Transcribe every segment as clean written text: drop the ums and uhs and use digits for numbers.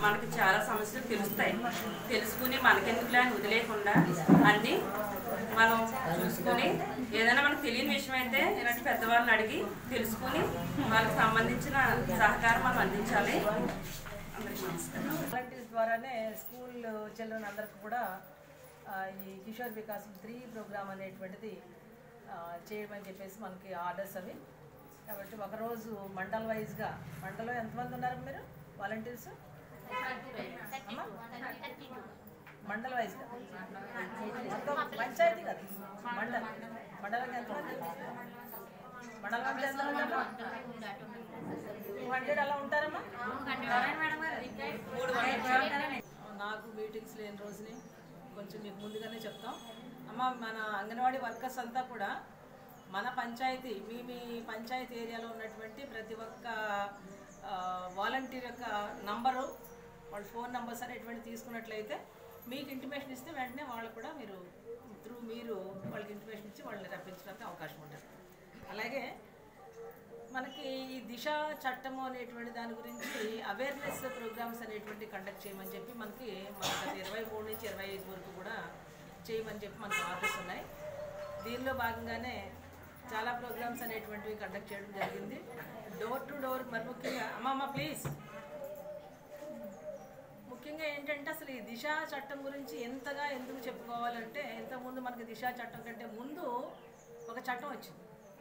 మనకి చాలా సమస్యలు తెలుస్తాయి. తెలుసుకుని మనకెందుకులే అని వదిలేకుండా అన్నీ మనం చూసుకొని ఏదైనా మనకు తెలియని విషయం అయితే ఇలాంటి పెద్దవాళ్ళని అడిగి తెలుసుకుని వాళ్ళకి సంబంధించిన సహకారం మనం అందించాలి. అందరికీ నమస్కారం. వాలంటీర్స్ ద్వారానే స్కూల్ చిల్డ్రన్ అందరికి కూడా ఈ కిషోర్ వికాస్ 3 ప్రోగ్రామ్ అనేటువంటిది చేయమని చెప్పేసి మనకి ఆర్డర్స్ అవి. కాబట్టి ఒకరోజు మండల్ వైజ్గా, మండలం ఎంతమంది ఉన్నారు మీరు వాలంటీర్స్? మండల్ వైజ్గా మొత్తం పంచాయతీ కదా, మండలం ఎంతమంది? మండలం అంటే ఎంతమంది? 200 అలా ఉంటారమ్మా. నాకు మీటింగ్స్ లేని రోజుని కొంచెం మీకు ముందుగానే చెప్తాం అమ్మ. మన అంగన్వాడీ వర్కర్స్ అంతా కూడా మన పంచాయతీ, మీ పంచాయతీ ఏరియాలో ఉన్నటువంటి ప్రతి ఒక్క వాలంటీర్ యొక్క నంబరు, వాళ్ళ ఫోన్ నెంబర్స్ అనేటువంటి తీసుకున్నట్లయితే మీకు ఇంటిమేషన్ ఇస్తే వెంటనే వాళ్ళు కూడా మీరు వాళ్ళకి ఇంటిమేషన్ ఇచ్చి వాళ్ళని రప్పించడానికి అవకాశం ఉంటుంది. అలాగే మనకి ఈ దిశ చట్టము అనేటువంటి దాని గురించి అవేర్నెస్ ప్రోగ్రామ్స్ అనేటువంటి కండక్ట్ చేయమని చెప్పి మనకి 23 నుంచి 25 వరకు కూడా చేయమని చెప్పి మనకు ఆర్డర్స్ ఉన్నాయి. దీనిలో భాగంగానే చాలా ప్రోగ్రామ్స్ అనేటువంటివి కండక్ట్ చేయడం జరిగింది. డోర్ టు డోర్, మరి ముఖ్యంగా అమ్మమ్మ ప్లీజ్, ముఖ్యంగా ఏంటంటే అసలు ఈ దిశ చట్టం గురించి ఎంతగా ఎందుకు చెప్పుకోవాలంటే, ఇంతకుముందు మనకి దిశ చట్టం కంటే ముందు ఒక చట్టం వచ్చింది,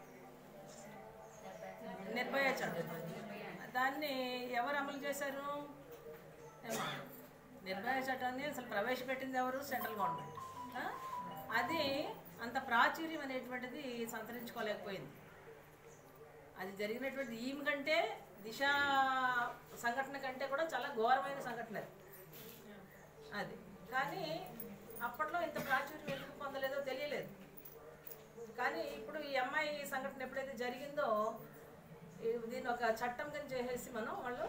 నిర్భయ చట్టం. దాన్ని ఎవరు అమలు చేశారు? నిర్భయ చట్టాన్ని అసలు ప్రవేశపెట్టింది ఎవరు? Central government. అది అంత ప్రాచుర్యం అనేటువంటిది సంతరించుకోలేకపోయింది. అది జరిగినటువంటి ఈమె కంటే, దిశ సంఘటన కంటే కూడా చాలా ఘోరమైన సంఘటన అది. కానీ అప్పట్లో ఇంత ప్రాచుర్యం ఎందుకు పొందలేదో తెలియలేదు. కానీ ఇప్పుడు ఈ అమ్మాయి సంఘటన ఎప్పుడైతే జరిగిందో దీన్ని ఒక చట్టం కింద చేసేసి వాళ్ళు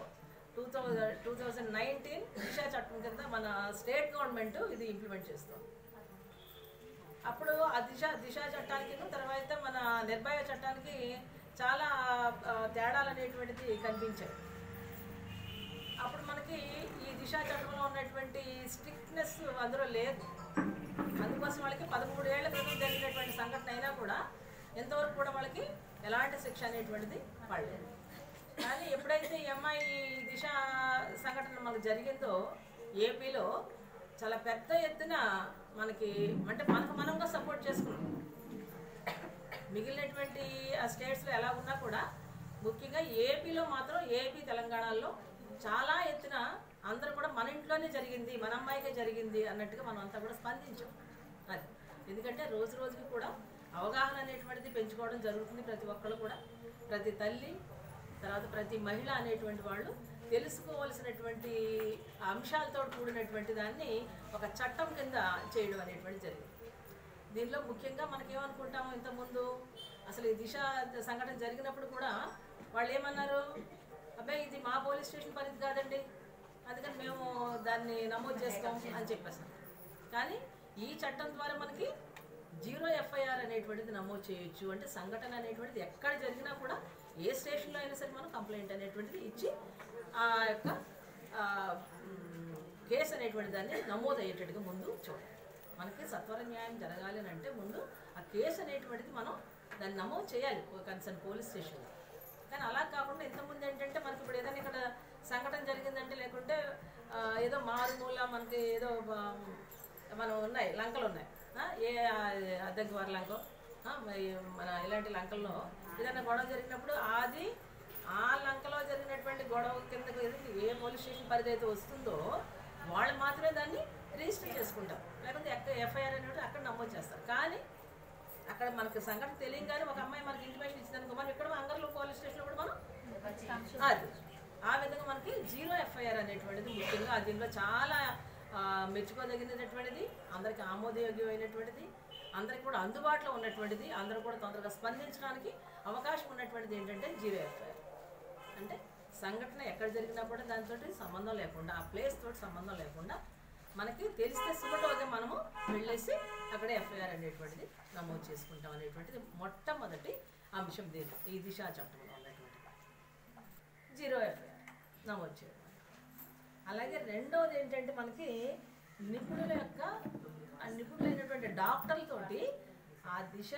2019 దిశా చట్టం కింద మన స్టేట్ గవర్నమెంట్ ఇది ఇంప్లిమెంట్ చేస్తాం. అప్పుడు ఆ దిశా చట్టానికి తర్వాత మన నిర్భయ చట్టానికి చాలా తేడాలు అనేటువంటిది కనిపించాయి. అప్పుడు మనకి ఈ దిశా చట్టంలో ఉన్నటువంటి స్ట్రిక్ట్నెస్ అందులో లేదు. అందుకోసం వాళ్ళకి 13 ఏళ్ల క్రితం జరిగినటువంటి సంఘటన అయినా కూడా ఎంతవరకు కూడా వాళ్ళకి ఎలాంటి శిక్ష అనేటువంటిది పడలేదు. కానీ ఎప్పుడైతే ఈ అమ్మాయి దిశ సంఘటన మనకు జరిగిందో ఏపీలో చాలా పెద్ద ఎత్తున మనకి మనంగా సపోర్ట్ చేసుకున్నాం. మిగిలినటువంటి ఆ స్టేట్స్లో ఎలా ఉన్నా కూడా ముఖ్యంగా ఏపీలో మాత్రం, ఏపీ తెలంగాణలో చాలా ఎత్తున అందరూ కూడా మన ఇంట్లోనే జరిగింది, మన అమ్మాయికే జరిగింది అన్నట్టుగా మనం అంతా కూడా స్పందించాం. అది ఎందుకంటే రోజు రోజుకి కూడా అవగాహన అనేటువంటిది పెంచుకోవడం జరుగుతుంది. ప్రతి ఒక్కళ్ళు కూడా, ప్రతి తల్లి, తర్వాత ప్రతి మహిళ అనేటువంటి వాళ్ళు తెలుసుకోవాల్సినటువంటి అంశాలతో కూడినటువంటి దాన్ని ఒక చట్టం కింద చేయడం అనేటువంటి జరిగింది. దీనిలో ముఖ్యంగా మనకేమనుకుంటాము, ఇంతకుముందు అసలు ఈ దిశ సంఘటన జరిగినప్పుడు కూడా వాళ్ళు ఏమన్నారు, అబ్బాయి ఇది మా పోలీస్ స్టేషన్ పరిధి కాదండి, అందుకని మేము దాన్ని నమోదు చేస్తాం అని చెప్పేసాం. కానీ ఈ చట్టం ద్వారా మనకి 0 FIR అనేటువంటిది నమోదు చేయొచ్చు. అంటే సంఘటన అనేటువంటిది ఎక్కడ జరిగినా కూడా, ఏ స్టేషన్లో అయినా సరే మనం కంప్లైంట్ అనేటువంటిది ఇచ్చి ఆ యొక్క కేసు అనేటువంటి దాన్ని నమోదు అయ్యేటట్టుగా ముందు చూడాలి. మనకి సత్వర న్యాయం జరగాలి అని అంటే ముందు ఆ కేసు అనేటువంటిది మనం దాన్ని నమోదు చేయాలి కన్సర్న్ పోలీస్ స్టేషన్లో. కానీ అలా కాకుండా ఇంతకుముందు ఏంటంటే మనకి ఇప్పుడు ఏదైనా ఇక్కడ సంఘటన జరిగిందంటే, లేకుంటే ఏదో మారుమూల మనకి ఏదో మనం ఉన్నాయి, లంకలు ఉన్నాయి, ఏ అద్దెంకివారి లంకో మన ఇలాంటి లంకల్లో ఏదైనా గొడవ జరిగినప్పుడు అది ఆ లంకలో జరిగినటువంటి గొడవ కిందకు ఏ పోలీస్ స్టేషన్ పరిధి అయితే వస్తుందో వాళ్ళు మాత్రమే దాన్ని రిజిస్టర్ చేసుకుంటారు, లేకపోతే FIR అనేవి అక్కడ నమోదు చేస్తారు. కానీ అక్కడ మనకి సంఘటన తెలియగానే ఒక అమ్మాయి మనకి ఇంటిమేషన్ ఇచ్చిందనుకో, మనం ఇక్కడ అంగర్లో పోలీస్ స్టేషన్లో కూడా మనం అది ఆ విధంగా మనకి 0 FIR అనేటువంటిది ముఖ్యంగా దీనిలో చాలా మెచ్చుకోదగినటువంటిది, అందరికీ ఆమోదయోగ్యమైనటువంటిది, అందరికీ కూడా అందుబాటులో ఉన్నటువంటిది, అందరూ కూడా తొందరగా స్పందించడానికి అవకాశం ఉన్నటువంటిది ఏంటంటే 0 FIR. అంటే సంఘటన ఎక్కడ జరిగినా కూడా దాంతో సంబంధం లేకుండా, ఆ ప్లేస్ తోటి సంబంధం లేకుండా మనకి తెలిస్తే సుమటోగా మనము వెళ్ళేసి అక్కడ FIR అనేటువంటిది నమోదు చేసుకుంటాం అనేటువంటిది మొట్టమొదటి అంశం. దీని ఈ దిశా చట్టంలో ఉన్నటువంటి 0 FIR నమోదు చేయడం. అలాగే రెండవది ఏంటంటే మనకి నిపుణుల యొక్క నిపుణులైనటువంటి డాక్టర్లతోటి ఆ దిశ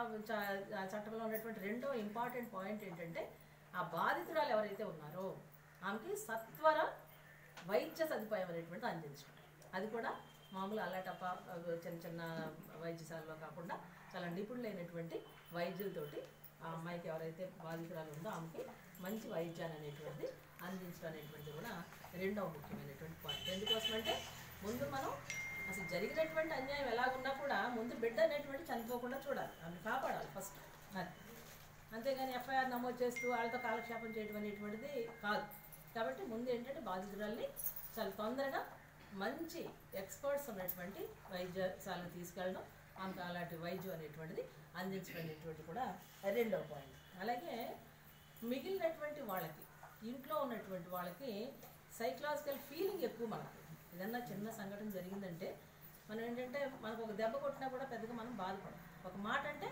చట్టంలో ఉన్నటువంటి రెండో ఇంపార్టెంట్ పాయింట్ ఏంటంటే ఆ బాధితురాలు ఎవరైతే ఉన్నారో ఆమెకి సత్వర వైద్య సదుపాయం అనేటువంటి అందించడం. అది కూడా మామూలు అల్లాటప్ప చిన్న చిన్న వైద్యశాలలో కాకుండా చాలా నిపుణులైనటువంటి వైద్యులతోటి ఆ అమ్మాయికి ఎవరైతే బాధితురాలు ఉందో ఆమెకి మంచి వైద్యాన్ని అనేటువంటిది అందించడం అనేటువంటిది కూడా రెండవ ముఖ్యమైనటువంటి పాయింట్. ఎందుకోసమంటే ముందు మనం అసలు జరిగినటువంటి అన్యాయం ఎలాగున్నా కూడా ముందు బిడ్డ అనేటువంటి చనిపోకుండా చూడాలి, ఆమెను కాపాడాలి ఫస్ట్. అది అంతేగాని ఎఫ్ఐఆర్ నమోదు చేస్తూ వాళ్ళతో కాలక్షేపం చేయడం అనేటువంటిది కాదు. కాబట్టి ముందు ఏంటంటే బాధితురాల్ని చాలా తొందరగా మంచి ఎక్స్పర్ట్స్ ఉన్నటువంటి వైద్యశాలను తీసుకెళ్ళడం, ఆమెకు అలాంటి వైద్యం అనేటువంటిది అందించడం అనేటువంటి కూడా రెండవ పాయింట్. అలాగే మిగిలినటువంటి వాళ్ళకి ఇంట్లో ఉన్నటువంటి వాళ్ళకి సైకలాజికల్ ఫీలింగ్ ఎక్కువ. మనకు ఏదన్నా చిన్న సంఘటన జరిగిందంటే మనం ఏంటంటే మనకు ఒక దెబ్బ కొట్టినా కూడా పెద్దగా మనం బాధపడం. ఒక మాట అంటే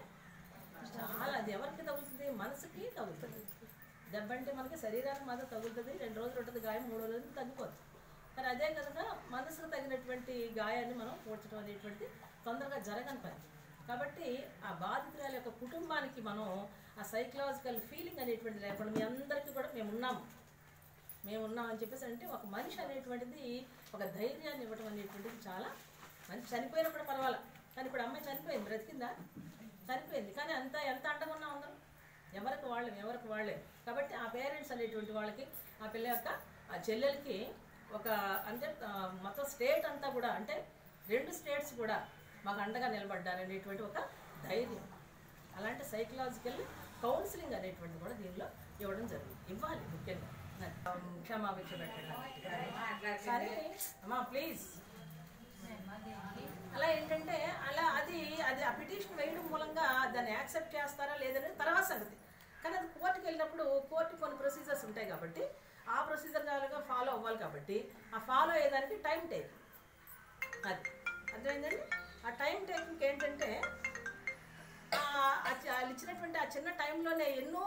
చాలా అది ఎవరికి తగులుతుంది, మనసుకి తగులుతుంది. దెబ్బ అంటే మనకి శరీరానికి మాత్రం తగులుతుంది, 2 రోజులు ఉంటుంది గాయం, 3వ రోజులు తగ్గిపోతుంది. కానీ అదే కనుక మనసుకు తగినటువంటి గాయాన్ని మనం పూడ్చడం అనేటువంటిది తొందరగా జరగని పని. కాబట్టి ఆ బాధితురాల యొక్క కుటుంబానికి మనం ఆ సైకలాజికల్ ఫీలింగ్ అనేటువంటిది లేకుండా మీ అందరికీ కూడా మేమున్నాం అని చెప్పేసి అంటే ఒక మనిషి అనేటువంటిది ఒక ధైర్యాన్ని ఇవ్వడం అనేటువంటిది చాలా మనిషి చనిపోయినా కూడా పర్వాలేదు. కానీ ఇప్పుడు అమ్మాయి చనిపోయింది, బ్రతికిందా? చనిపోయింది. కానీ ఎంత అండగా ఉన్నాం అందరం, ఎవరికి వాళ్ళే. కాబట్టి ఆ పేరెంట్స్ అనేటువంటి వాళ్ళకి ఆ పిల్ల యొక్క ఆ చెల్లెలకి ఒక అంటే మొత్తం స్టేట్ అంతా కూడా అంటే 2 స్టేట్స్ కూడా మాకు అండగా నిలబడ్డారనేటువంటి ఒక ధైర్యం, అలాంటి సైకలాజికల్ కౌన్సిలింగ్ అనేటువంటి కూడా దీనిలో ఇవ్వడం జరిగింది, ఇవ్వాలి ముఖ్యంగా. క్షమాభిక్ష పెట్టండి సరే అమ్మా ప్లీజ్. అలా ఏంటంటే అది ఆ పిటిషన్ వేయడం మూలంగా దాన్ని యాక్సెప్ట్ చేస్తారా లేదని తర్వాత సంగతి. కానీ అది కోర్టుకి వెళ్ళినప్పుడు కోర్టు కొన్ని ప్రొసీజర్స్ ఉంటాయి కాబట్టి ఆ ప్రొసీజర్ కాలుగా ఫాలో అవ్వాలి. కాబట్టి ఆ ఫాలో అయ్యేదానికి టైం టేకింగ్, అది అర్థమైందండి. ఆ టైం టేకింగ్ ఏంటంటే వాళ్ళు ఇచ్చినటువంటి ఆ చిన్న టైంలోనే ఎన్నో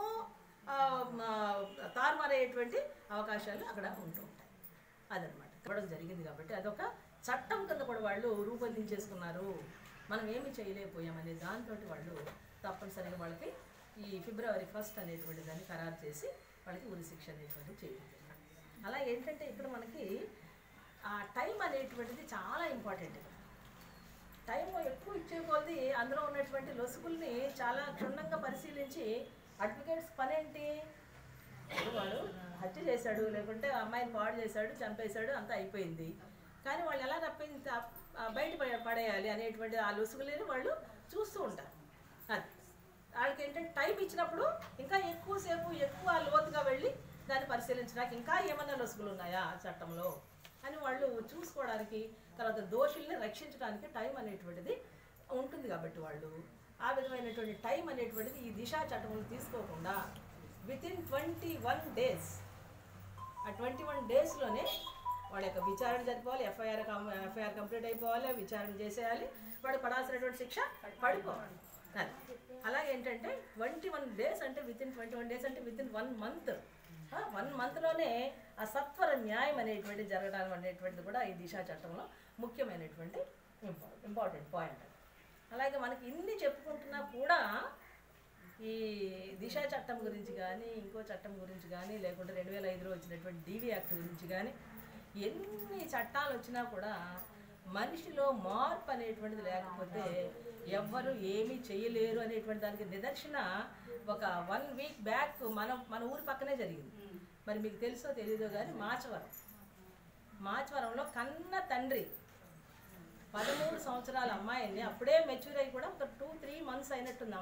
తారుమారయ్యేటువంటి అవకాశాలు అక్కడ ఉంటూ ఉంటాయి. అదనమాట ఇవ్వడం జరిగింది. కాబట్టి అదొక చట్టం కింద కూడా వాళ్ళు రూపొందించేసుకున్నారు. మనం ఏమి చేయలేకపోయామనే దాంతో వాళ్ళు తప్పనిసరిగా వాళ్ళకి ఈ February 1 అనేటువంటి దాన్ని ఖరారు చేసి వాళ్ళకి ఉరి శిక్ష అనేటువంటిది చేయడం. అలా ఏంటంటే ఇక్కడ మనకి ఆ టైం అనేటువంటిది చాలా ఇంపార్టెంట్. టైం ఎక్కువ ఇచ్చేకొద్దీ అందులో ఉన్నటువంటి లొసుగుల్ని చాలా క్షుణ్ణంగా పరిశీలించి అడ్వకేట్స్ పని ఏంటి, వాడు హత్య చేశాడు, లేకుంటే అమ్మాయిని పాడు చేశాడు, చంపేశాడు, అంతా అయిపోయింది. కానీ వాళ్ళు ఎలా బయట పడేయాలి అనేటువంటి ఆ లొసుగులని వాళ్ళు చూస్తూ ఉంటారు. అది వాళ్ళకి ఏంటంటే టైం ఇచ్చినప్పుడు ఇంకా ఎక్కువ లోతుగా వెళ్ళి దాన్ని పరిశీలించడానికి ఇంకా ఏమన్నా లొసుగులు ఉన్నాయా చట్టంలో అని వాళ్ళు చూసుకోవడానికి, తర్వాత దోషుల్ని రక్షించడానికి టైం అనేటువంటిది ఉంటుంది. కాబట్టి వాళ్ళు ఆ విధమైనటువంటి టైం అనేటువంటిది ఈ దిశా చట్టంలో తీసుకోకుండా వితిన్ 21 days, ఆ 21 daysలోనే వాళ్ళ యొక్క విచారణ జరిపోవాలి, ఎఫ్ఐఆర్ కంప్లీట్ అయిపోవాలి, విచారణ చేసేయాలి, వాడు పడాల్సినటువంటి శిక్ష పడిపోవాలి. అలాగే ఏంటంటే 21 days అంటే వితిన్ 21 days అంటే వితిన్ 1 month, 1 monthలోనే ఆ సత్వర న్యాయం అనేటువంటి జరగడం అనేటువంటిది కూడా ఈ దిశా చట్టంలో ముఖ్యమైనటువంటి ఇంపార్టెంట్ పాయింట్. అలాగే మనకి ఇన్ని చెప్పుకుంటున్నా కూడా ఈ దిశా చట్టం గురించి కానీ ఇంకో చట్టం గురించి కానీ లేకుంటే 2005లో వచ్చినటువంటి DV యాక్ట్ గురించి కానీ ఎన్ని చట్టాలు వచ్చినా కూడా మనిషిలో మార్పు అనేటువంటిది లేకపోతే ఎవ్వరు ఏమీ చేయలేరు అనేటువంటి దానికి నిదర్శన ఒక 1 week బ్యాక్ మన ఊరి పక్కనే జరిగింది. మరి మీకు తెలుసో తెలీదో కానీ మాచవరంలో కన్న తండ్రి 13 సంవత్సరాల అమ్మాయిని అప్పుడే మెచ్యూర్ అయ్యి కూడా ఒక 2-3 months అయినట్టుంది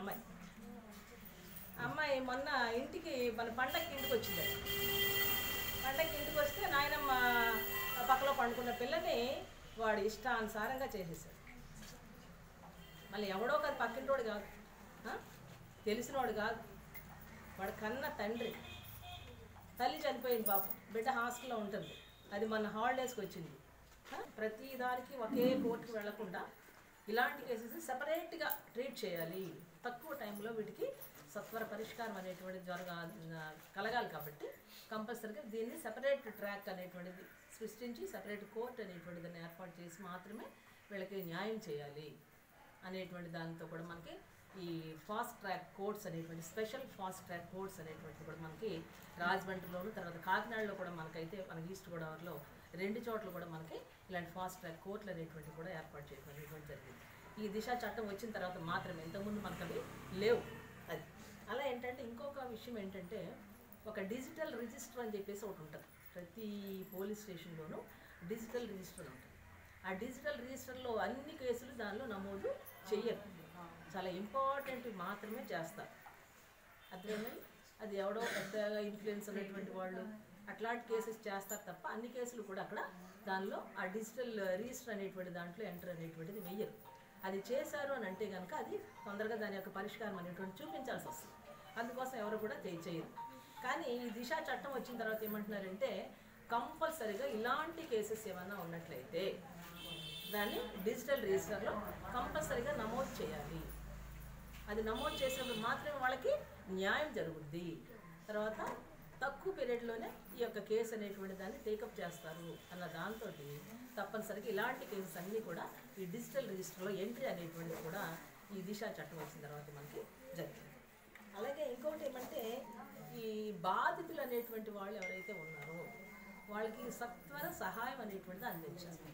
అమ్మాయి మొన్న మన పండగకి ఇంటికి వచ్చింది. పండగకి ఇంటికి వస్తే నాయనమ్మ పక్కలో పండుకున్న పిల్లని వాడు ఇష్టానుసారంగా చేసేసాడు. మళ్ళీ ఎవడో కాదు, పక్కింటోడు కాదు, తెలిసినవాడు కాదు, వాడు కన్న తండ్రి. తల్లి చనిపోయింది పాపం, బిడ్డ హాస్టల్లో ఉంటుంది. అది మన హాలిడేస్కి వచ్చింది. ప్రతి దానికి ఒకే కోర్టుకు వెళ్లకుండా ఇలాంటి కేసెస్ సెపరేట్గా ట్రీట్ చేయాలి. తక్కువ టైంలో వీటికి సత్వర పరిష్కారం అనేటువంటిది కలగాలి. కాబట్టి కంపల్సరీగా దీన్ని సెపరేట్ ట్రాక్ అనేటువంటిది సృష్టించి సపరేట్ కోర్ట్ అనేటువంటి దాన్ని ఏర్పాటు చేసి మాత్రమే వీళ్ళకి న్యాయం చేయాలి అనేటువంటి దానితో కూడా మనకి ఈ ఫాస్ట్ ట్రాక్ కోర్ట్స్ అనేటువంటి స్పెషల్ ఫాస్ట్ ట్రాక్ కోర్ట్స్ అనేటువంటి కూడా మనకి రాజమండ్రిలోను తర్వాత కాకినాడలో కూడా మనకైతే మనకి ఈస్ట్ గోదావరిలో 2 చోట్ల కూడా మనకి ఇలాంటి ఫాస్ట్ ట్రాక్ కోర్టులు అనేటువంటి కూడా ఏర్పాటు చేయడం అనేటువంటి జరిగింది. ఈ దిశ చట్టం వచ్చిన తర్వాత మాత్రమే, ఇంతకుముందు మనకు అవి లేవు. అది అలా ఏంటంటే ఇంకొక విషయం ఏంటంటే ఒక డిజిటల్ రిజిస్టర్ అని చెప్పేసి ఒకటి ఉంటుంది. ప్రతి పోలీస్ స్టేషన్లోనూ డిజిటల్ రిజిస్టర్ ఉంటుంది. ఆ డిజిటల్ రిజిస్టర్లో అన్ని కేసులు దానిలో నమోదు చెయ్యరు, చాలా ఇంపార్టెంట్ మాత్రమే చేస్తారు. అర్థమైంది? అది ఎవడో పెద్దగా ఇన్ఫ్లుయెన్స్ ఉన్నటువంటి వాళ్ళు అట్లాంటి కేసెస్ చేస్తారు తప్ప అన్ని కేసులు కూడా అక్కడ దానిలో ఆ డిజిటల్ రిజిస్టర్ అనేటువంటి దాంట్లో ఎంటర్ అనేటువంటిది వెయ్యరు. అది చేశారు అని అంటే కనుక అది తొందరగా దాని యొక్క పరిష్కారం అనేటువంటి చూపించాల్సి వస్తుంది. అందుకోసం ఎవరు కూడా చేయరు. కానీ ఈ దిశ చట్టం వచ్చిన తర్వాత ఏమంటున్నారంటే కంపల్సరీగా ఇలాంటి కేసెస్ ఏమైనా ఉన్నట్లయితే దాన్ని డిజిటల్ రిజిస్టర్లో కంపల్సరీగా నమోదు చేయాలి. అది నమోదు చేసినప్పుడు మాత్రమే వాళ్ళకి న్యాయం జరుగుద్ది. తర్వాత తక్కువ పీరియడ్లోనే ఈ యొక్క కేసు అనేటువంటి దాన్ని టేకప్ చేస్తారు అన్న దాంతో తప్పనిసరిగా ఇలాంటి కేసెస్ అన్నీ కూడా ఈ డిజిటల్ రిజిస్టర్లో ఎంట్రీ అనేటువంటిది కూడా ఈ దిశ చట్టం వచ్చిన తర్వాత మనకి జరిగింది. అలాగే ఇంకొకటి ఏమంటే ఈ బాధితులు అనేటువంటి వాళ్ళు ఎవరైతే ఉన్నారో వాళ్ళకి సత్వర సహాయం అనేటువంటిది అందించాలి.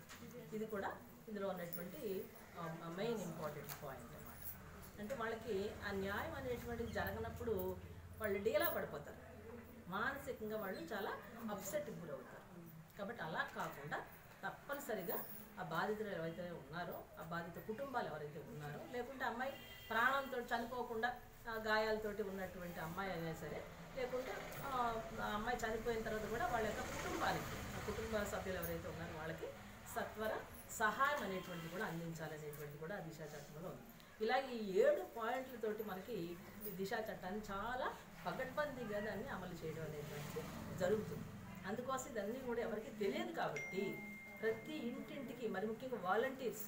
ఇది కూడా ఇందులో ఉన్నటువంటి మెయిన్ ఇంపార్టెంట్ పాయింట్ అన్నమాట. అంటే వాళ్ళకి ఆ న్యాయం అనేటువంటిది జరగనప్పుడు వాళ్ళు డీలా పడిపోతారు, మానసికంగా వాళ్ళు చాలా అప్సెట్కి గురవుతారు. కాబట్టి అలా కాకుండా తప్పనిసరిగా ఆ బాధితులు ఎవరైతే ఉన్నారో ఆ బాధిత కుటుంబాలు ఎవరైతే ఉన్నారో లేకుంటే అమ్మాయి ప్రాణంతో చనిపోకుండా గాయాలతోటి ఉన్నటువంటి అమ్మాయి అయినా సరే లేకుంటే ఆ అమ్మాయి చనిపోయిన తర్వాత కూడా వాళ్ళ యొక్క కుటుంబానికి కుటుంబ సభ్యులు ఎవరైతే ఉన్నారో వాళ్ళకి సత్వర సహాయం అనేటువంటిది కూడా అందించాలనేటువంటి కూడా దిశ చట్టంలో ఉంది. ఇలా ఈ 7 పాయింట్లతోటి మనకి ఈ దిశ చట్టాన్ని చాలా పకడ్బందీగా దాన్ని అమలు చేయడం అనేటువంటిది జరుగుతుంది. అందుకోసం ఇదన్నీ కూడా ఎవరికి తెలియదు కాబట్టి ప్రతి ఇంటింటికి మరి ముఖ్యంగా వాలంటీర్స్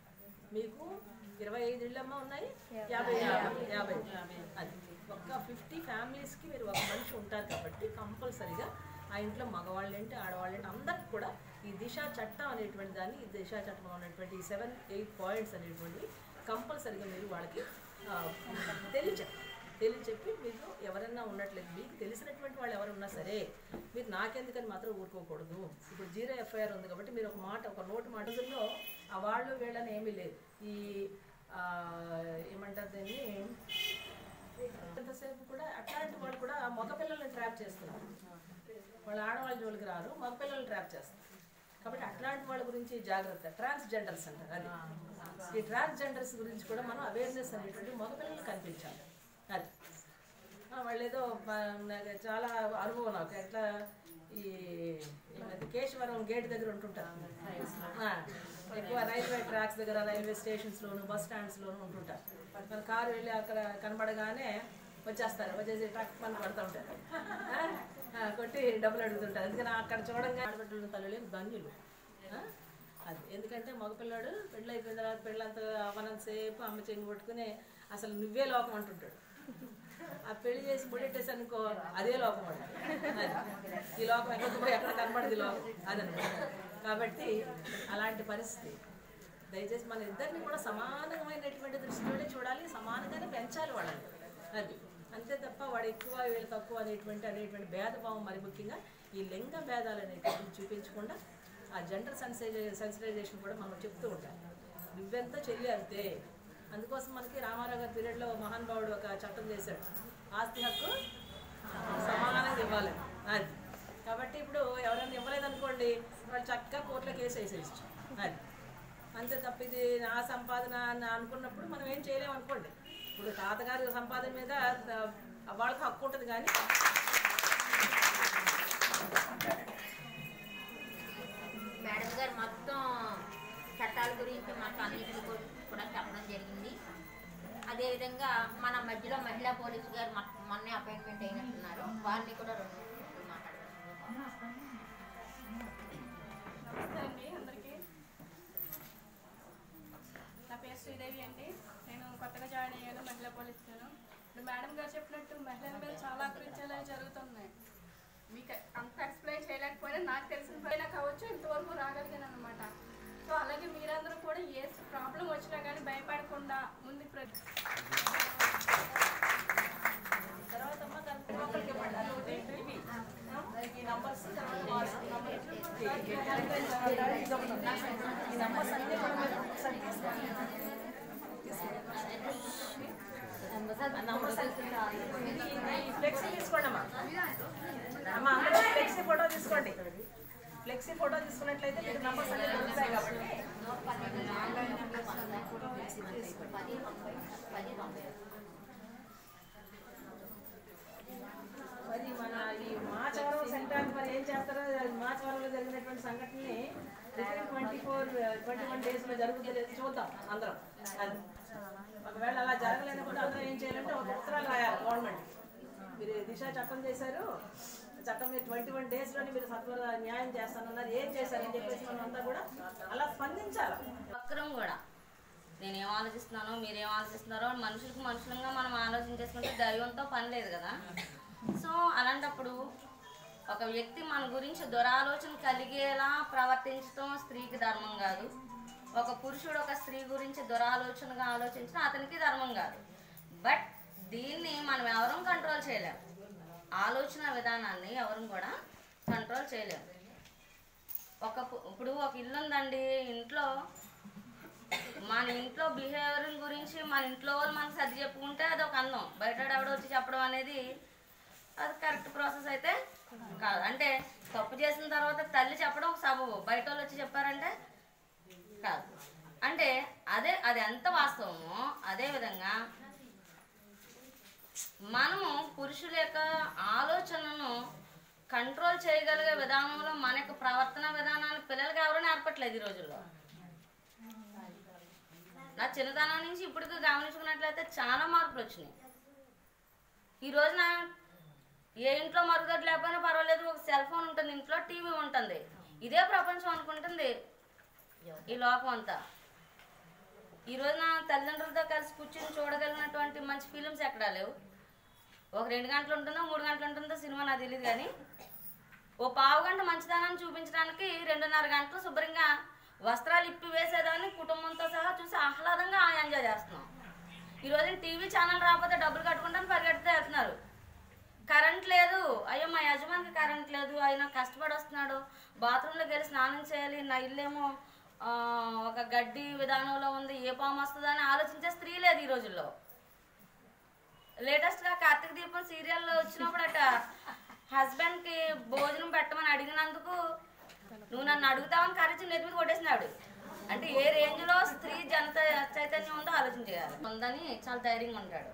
మీకు 25 ఇళ్ళమ్మ ఉన్నాయి, 50 అది ఒక్క 50 ఫ్యామిలీస్కి మీరు ఒక మనిషి ఉంటారు కాబట్టి కంపల్సరీగా ఆ ఇంట్లో మగవాళ్ళేంటి ఆడవాళ్ళేంటి అందరికి కూడా ఈ దిశ చట్టం అనేటువంటి దాన్ని ఈ దిశ చట్టంలో ఉన్నటువంటి 7-8 పాయింట్స్ అనేటువంటివి కంపల్సరీగా మీరు వాళ్ళకి తెలియచెప్పి మీకు ఎవరన్నా ఉన్నట్లేదు మీకు తెలిసినటువంటి వాళ్ళు ఎవరున్నా సరే మీరు నాకెందుకని మాత్రం ఊరుకోకూడదు. ఇప్పుడు 0 FIR ఉంది కాబట్టి మీరు ఒక నోటు మాటల్లో ఆ వాళ్ళు వీళ్ళని ఏమీ లేదు. ఈ ఏమంటారు దీన్ని ఎంతసేపు కూడా అట్లాంటి వాళ్ళు కూడా మగపిల్లల్ని ట్రాప్ చేస్తున్నారు. వాళ్ళు ఆడవాళ్ళ జోలికి రారు, మగపిల్లల్ని ట్రాప్ చేస్తారు. కాబట్టి అట్లాంటి వాళ్ళ గురించి జాగ్రత్త. ట్రాన్స్జెండర్స్ అంటారు, అది ఈ ట్రాన్స్జెండర్స్ గురించి కూడా మనం అవేర్నెస్ అనేటువంటి మగపిల్లలు కనిపించాలి. అది వాళ్ళు ఏదో చాలా అనుభవం నాకు ఎట్లా ఈ కేశవరం గేట్ దగ్గర ఉంటుంటారు, ఎక్కువ రైల్వే ట్రాక్స్ దగ్గర రైల్వే స్టేషన్స్లోను బస్ స్టాండ్స్లోను ఉంటుంటారు. మన కారు వెళ్ళి అక్కడ కనబడగానే వచ్చేసి ట్రక్ పని పడుతూ ఉంటారు, కొట్టి డబ్బులు అడుగుతుంటారు. ఎందుకని అక్కడ చూడంగా ఆడబిడ్డలు తల్లులేం ధన్యులు. అది ఎందుకంటే మగపిల్లాడు పెళ్ళి అయిపోయిన తర్వాత పెళ్ళంతా అవనంతసేపు అమ్మ చెంగు పట్టుకుని అసలు నువ్వే లోకం అంటుంటాడు. ఆ పెళ్లి చేసి ముడెట్టేసి అనుకో అదే లోకం అంటాడు. ఈ లోకం ఎక్కడ కనపడదు లోకం అదనమాట. కాబట్టి అలాంటి పరిస్థితి దయచేసి మన ఇద్దరిని కూడా సమానమైనటువంటి దృష్టిలోనే చూడాలి, సమానంగానే పెంచాలి వాళ్ళని. అది అంతే తప్ప వాడు ఎక్కువ వీళ్ళు తక్కువ అనేటువంటి భేదభావం మరి ముఖ్యంగా ఈ లింగ భేదాలు అనేటువంటి చూపించకుండా ఆ జెండర్ సెన్సిటైజేషన్ కూడా మనం చెప్తూ ఉంటాం. నువ్వెంత చెల్లి అంతే. అందుకోసం మనకి రామారావు గారి పీరియడ్లో మహానుభావుడు ఒక చట్టం చేశాడు, ఆస్తి హక్కు సమానంగా ఇవ్వాలి. అది కాబట్టి ఇప్పుడు ఎవరైనా ఇవ్వలేదనుకోండి వాళ్ళు చక్కగా కోర్టులో కేసు వేసేయచ్చు. అది అంతే తప్ప ఇది నా సంపాదన అని అనుకున్నప్పుడు మనం ఏం చేయలేము అనుకోండి. ఇప్పుడు తాతగారి సంపాదన మీద వాళ్ళకి హక్కు ఉంటుంది కానీ మేడం గారు మొత్తం చట్టాల గురించి మాకు అన్నింటిని కూడా చెప్పడం జరిగింది. అదేవిధంగా మన మధ్యలో మహిళా పోలీసు గారు మొన్నే అపాయింట్మెంట్ అయినట్టున్నారు, వారిని కూడా 2 నిమిషాలు మాట్లాడుతున్నారు. నమస్తే అండి అందరికీ. నా పేరు శ్రీదేవి అండి. నేను కొత్తగా జాయిన్ అయ్యాను మహిళా పోలీస్ గారు. ఇప్పుడు మేడం గారు చెప్పినట్టు మహిళల మీద చాలా అకృత్యాలు జరుగుతున్నాయి. మీకు అంత ఎక్స్ప్లెయిన్ చేయలేకపోయినా నాకు తెలిసిన ప్రాబ్లం వచ్చినా కానీ భయపడకుండా ముందు తర్వాత లోపలికి ఇవ్వండి ఇవి ఈ నంబర్స్ ఈ నంబర్స్ అన్నీ కూడా మీరు ఒకసారి తీసుకోండి ఈ ఫ్లెక్సీ తీసుకోండి అమ్మా అమ్మా అందరూ ఫ్లెక్సీ ఫోటో తీసుకోండి ఫ్లెక్సీ ఫోటో తీసుకున్నట్లయితే మీకు నంబర్స్ అన్నీ దొరుకుతాయి కాబట్టి మరి మన ఈ మాచవరం సంక్రాంతి మరి ఏం చేస్తారో మాచవరంలో జరిగినటువంటి సంఘటనని 21 డేస్లో జరుగుతుందో లేదు చూద్దాం అందరం అది ఒకవేళ అలా జరగలేనప్పుడు అందరం ఏం చేయాలంటే ఒక ఉత్తరాలు రాయాలి గవర్నమెంట్ మీరు దిశ చట్టం చేశారు చట్టం మీరు 21 డేస్లోని మీరు సత్వర న్యాయం చేస్తానన్నారు ఏం చేశారని చెప్పేసి మనం అంతా కూడా అలా స్పందించాలి ఒక్కరం కూడా నేనేం ఆలోచిస్తున్నానో మీరేం ఆలోచిస్తున్నారో మనుషులంగా మనం ఆలోచించేసుకుంటే దైవంతో పని లేదు కదా. సో అలాంటప్పుడు ఒక వ్యక్తి మన గురించి దురాలోచన కలిగేలా ప్రవర్తించడం స్త్రీకి ధర్మం కాదు. ఒక పురుషుడు ఒక స్త్రీ గురించి దురాలోచనగా ఆలోచించడం అతనికి ధర్మం కాదు. బట్ దీన్ని మనం ఎవరూ కంట్రోల్ చేయలేము. ఆలోచన విధానాన్ని ఎవరు కూడా కంట్రోల్ చేయలేము. ఇప్పుడు ఒక ఇల్లు ఉందండి, ఇంట్లో మన ఇంట్లో బిహేవియర్ గురించి మన ఇంట్లో వాళ్ళు మనకు సర్ది చెప్పుకుంటే అది ఒక అందం. బయట ఎవడో వచ్చి చెప్పడం అనేది అది కరెక్ట్ ప్రాసెస్ అయితే కాదు. అంటే తప్పు చేసిన తర్వాత తల్లి చెప్పడం ఒక సబబు, బయట వాళ్ళు వచ్చి చెప్పారంటే కాదు. అంటే అది ఎంత వాస్తవమో అదేవిధంగా మనము పురుషుల యొక్క ఆలోచనను కంట్రోల్ చేయగలిగే విధానంలో మన యొక్క ప్రవర్తన విధానాలు పిల్లలకి ఎవరూ నేర్పట్లేదు ఈ రోజుల్లో. నా చిన్నతనం నుంచి ఇప్పటికి గమనించుకున్నట్లయితే చాలా మార్పులు వచ్చినాయి. ఈ రోజున ఏ ఇంట్లో మరుగుదొడ్లు లేకపోయినా పర్వాలేదు, ఒక సెల్ ఫోన్ ఉంటుంది, ఇంట్లో టీవీ ఉంటుంది. ఇదే ప్రపంచం అనుకుంటుంది ఈ లోకం అంతా. ఈ రోజున తల్లిదండ్రులతో కలిసి కూర్చొని చూడగలిగినటువంటి మంచి ఫిలిమ్స్ ఎక్కడా లేవు. ఒక 2 గంటలు ఉంటుందో 3 గంటలు ఉంటుందో సినిమా నాకు తెలియదు, కానీ ఓ పావు గంట మంచిదనాన్ని చూపించడానికి 2.5 గంటలు శుభ్రంగా వస్త్రాలు ఇప్పి వేసేదాన్ని కుటుంబంతో సహా చూసి ఆహ్లాదంగా ఎంజాయ్ చేస్తున్నాం. ఈ రోజున టీవీ ఛానల్ రాకపోతే డబ్బులు కట్టుకుంటాను పరిగెడుతూ వెళ్తున్నారు. కరెంట్ లేదు, అయ్యో మా యజమానికి కరెంట్ లేదు, ఆయన కష్టపడి వస్తున్నాడు, బాత్రూంలోకి వెళ్ళి స్నానం చేయాలి, నా ఇల్లేమో ఒక గడ్డి విధానంలో ఉంది, ఏ పాము వస్తుందని ఆలోచించే స్త్రీ లేదు ఈ రోజుల్లో. లేటెస్ట్గా కార్తీక దీపం సీరియల్లో వచ్చినప్పుడు అట హస్బెండ్కి భోజనం పెట్టమని అడిగినందుకు నువ్వు నన్ను అడుగుతావని కరిచి నెత్తి మీద కొట్టేసినాడు. అంటే ఏ రేంజ్లో స్త్రీ చైతన్యం ఉందో ఆలోచించాలి. ఉందని చాలా ధైర్యంగా ఉంటాడు.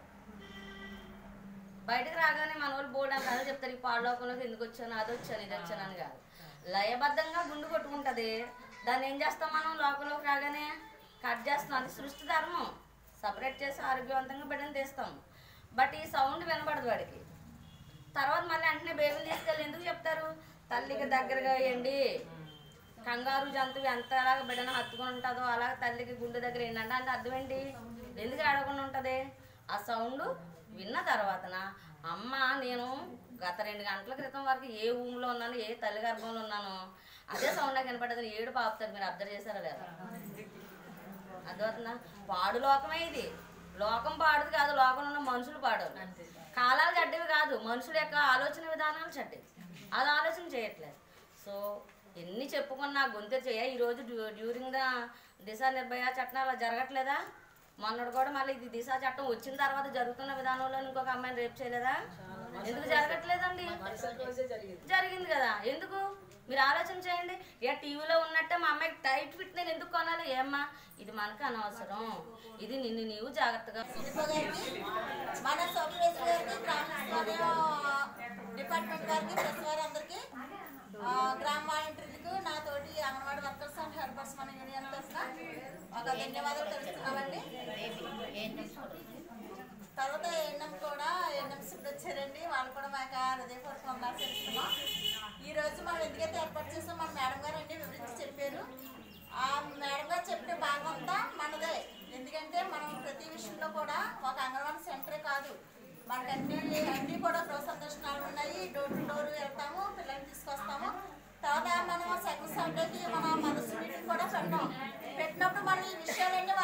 బయటకు రాగానే మన వాళ్ళు బోర్డు అని కథలు చెప్తారు, ఈ పాడలోకంలోకి ఎందుకు వచ్చాను, అది వచ్చాను, ఇది వచ్చాను అని కాదు. లయబద్ధంగా గుండు కొట్టుకుంటుంది. దాన్ని ఏం చేస్తాం మనం లోకంలోకి రాగానే కట్ చేస్తాం. అది సృష్టి ధర్మం. సపరేట్ చేసి ఆరోగ్యవంతంగా బిడ్డను తీస్తాం. బట్ ఈ సౌండ్ వినపడదు వాడికి. తర్వాత మళ్ళీ వెంటనే బేబీని తీసుకెళ్ళి ఎందుకు చెప్తారు, తల్లికి దగ్గరగా వేయండి. కంగారు జంతువు ఎంత అలాగ బిడ్డను హత్తుకుని ఉంటుందో అలాగ తల్లికి గుండె దగ్గర ఏంటంటే అంటే అర్థం ఏంటి, ఎందుకు ఆడకుండా ఉంటుంది. ఆ సౌండ్ విన్న తర్వాతన అమ్మ నేను గత 2 గంటల క్రితం వరకు ఏ ఊమ్లో ఉన్నాను, ఏ తల్లి గర్భంలో ఉన్నానో అదే సౌండ్ నాకు వినపడ్డదని ఏడు పాపుతారు. మీరు అబ్జర్వ్ చేశారా లేదా? అర్థమవుతుందా? పాడు లోకమే ఇది. లోకం పాడుది కాదు, లోకంలో ఉన్న మనుషులు పాడు. కాలాలు చెడ్డవి కాదు, మనుషుల యొక్క ఆలోచన విధానాలు చెడ్డవి. అది ఆలోచన చేయట్లేదు. సో ఎన్ని చెప్పుకున్నా గొంతు చేయ. ఈరోజు డ్యూరింగ్ ద దిశ నిర్భయ చట్టం అలా జరగట్లేదా? మొన్నటి కూడా మళ్ళీ ఇది దిశ చట్టం వచ్చిన తర్వాత జరుగుతున్న విధానంలో ఇంకొక అమ్మాయిని రేపు చేయలేదా? ఎందుకు జరగట్లేదండి? జరిగింది కదా. ఎందుకు మీరు ఆలోచన చేయండి. ఏ టీవీలో ఉన్నట్టే మా అమ్మాయికి టైట్ ఫిట్ నేను ఎందుకు కొనాలి? ఏమ్మా ఇది మనకు అనవసరం, ఇది నిన్ను నీవు జాగ్రత్తగా. మన సూపర్వైజర్ గారికి, డిపార్ట్మెంట్ గారికి, ప్రెస్ వారందరికీ, గ్రామ వాలంటీర్లకు, నాతోటి అంగన్వాడీ వర్కర్స్ అండ్ హెల్పర్స్ మన యూనియన్ తరఫున ఒక ధన్యవాదాలు తెలుస్తున్నామండి. తర్వాత ఏఎన్ఎం కూడా ఏఎన్ఎంస్ ఇప్పుడు వచ్చారండి, వాళ్ళు కూడా మాకు హృదయపూర్వక వందనాలు తెలుస్తున్నాం. ఈరోజు మనం ఎందుకైతే ఏర్పాటు చేసాం మన మేడం గారు అన్నీ వివరించి చెప్పారు. ఆ మేడం గారు చెప్పిన భాగం అంతా మనదే. ఎందుకంటే మనం ప్రతి విషయంలో కూడా ఒక అంగన్వాడీ సెంటరే కాదు, మనకు అన్నీ కూడా గృహ సందర్శనాలు ఉన్నాయి. డోర్ టు డోర్ వెళ్తాము, పిల్లల్ని తీసుకొస్తాము. తర్వాత మనం సెకండ్ సాటర్డేకి మన మనసు మీటింగ్ కూడా పెట్టినప్పుడు మనం ఈ విషయాలన్నీ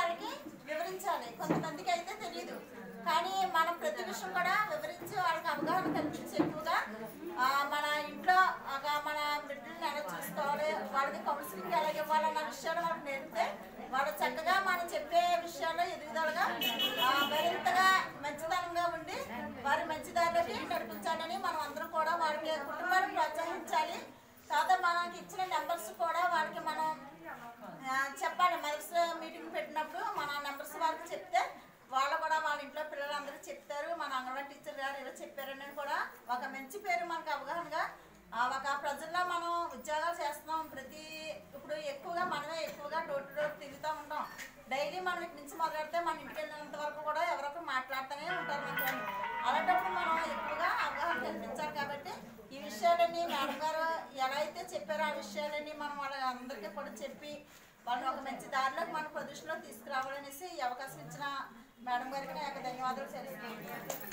మనకు కనిపించి ఎక్కువగా మన ఇంట్లో మన బిడ్డలను ఎలా చూసుకోవాలి, వాళ్ళకి కౌన్సిలింగ్ ఎలా ఇవ్వాలన్న విషయాలు వాళ్ళకి నేర్పితే వాళ్ళు చక్కగా మనం చెప్పే విషయాల్లో ఎదుగుదలగా మరింతగా మంచితనంగా ఉండి వారి మంచి దారిలోకి నడిపించాలని మనం అందరం కూడా వారికి కుటుంబాన్ని ప్రోత్సహించాలి. తర్వాత మనకి ఇచ్చిన నెంబర్స్ కూడా వాళ్ళకి మనం చెప్పాలి. మదర్స్ మీటింగ్ పెట్టినప్పుడు మన నెంబర్స్ వాళ్ళకి చెప్తే వాళ్ళు కూడా వాళ్ళ ఇంట్లో పిల్లలందరూ చెప్తారు, మన అంగన్వాడీ టీచర్ గారు ఇలా చెప్పారని కూడా ఒక మంచి పేరు మనకు అవగాహనగా ఒక ప్రజల్లో మనం ఉద్యోగాలు చేస్తున్నాం. ఇప్పుడు ఎక్కువగా మనమే ఎక్కువగా డోర్ టు డోర్ తిరుగుతూ ఉంటాం. డైలీ మనం ఇటు నుంచి మొదలెడితే మన ఇంటికి వెళ్ళినంత వరకు కూడా ఎవరొకరు మాట్లాడుతూనే ఉంటారు మనతో. అలాంటప్పుడు మనం ఎక్కువగా అవగాహన కల్పించాలి. కాబట్టి ఈ విషయాలన్నీ మేడం గారు ఎలా అయితే చెప్పారో ఆ విషయాలన్నీ మనం వాళ్ళ అందరికీ కూడా చెప్పి వాళ్ళని ఒక మంచి దారిలోకి మన పొజిషన్లో తీసుకురావాలనేసి ఈ అవకాశం ఇచ్చిన మేడం గారికి నాకు ధన్యవాదాలు తెలుస్తున్నాను.